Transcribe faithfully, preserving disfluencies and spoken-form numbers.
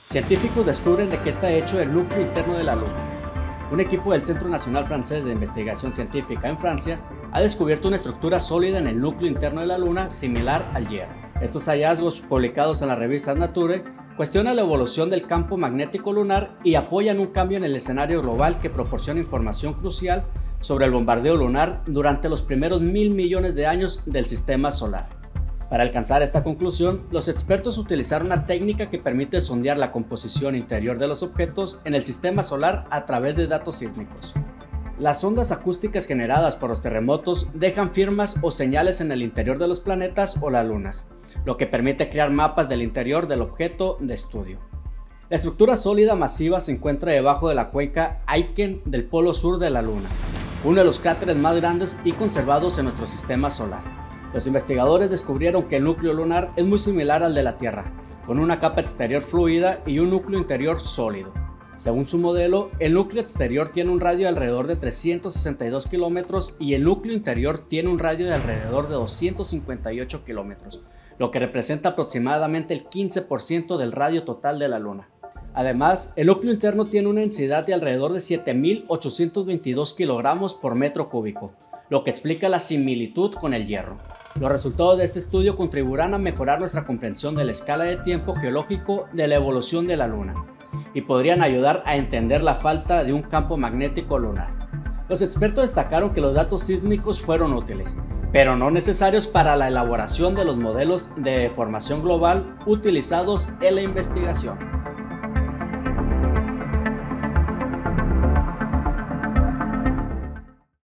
Científicos descubren de qué está hecho el núcleo interno de la Luna. Un equipo del Centro Nacional Francés de Investigación Científica en Francia ha descubierto una estructura sólida en el núcleo interno de la Luna similar al hierro. Estos hallazgos, publicados en la revista Nature, cuestionan la evolución del campo magnético lunar y apoyan un cambio en el escenario global que proporciona información crucial sobre el bombardeo lunar durante los primeros mil millones de años del sistema solar. Para alcanzar esta conclusión, los expertos utilizaron una técnica que permite sondear la composición interior de los objetos en el sistema solar a través de datos sísmicos. Las ondas acústicas generadas por los terremotos dejan firmas o señales en el interior de los planetas o las lunas, lo que permite crear mapas del interior del objeto de estudio. La estructura sólida masiva se encuentra debajo de la cuenca Aitken del polo sur de la Luna, uno de los cráteres más grandes y conservados en nuestro sistema solar. Los investigadores descubrieron que el núcleo lunar es muy similar al de la Tierra, con una capa exterior fluida y un núcleo interior sólido. Según su modelo, el núcleo exterior tiene un radio de alrededor de trescientos sesenta y dos kilómetros y el núcleo interior tiene un radio de alrededor de doscientos cincuenta y ocho kilómetros, lo que representa aproximadamente el quince por ciento del radio total de la Luna. Además, el núcleo interno tiene una densidad de alrededor de siete mil ochocientos veintidós kilogramos por metro cúbico, lo que explica la similitud con el hierro. Los resultados de este estudio contribuirán a mejorar nuestra comprensión de la escala de tiempo geológico de la evolución de la Luna y podrían ayudar a entender la falta de un campo magnético lunar. Los expertos destacaron que los datos sísmicos fueron útiles, pero no necesarios para la elaboración de los modelos de formación global utilizados en la investigación.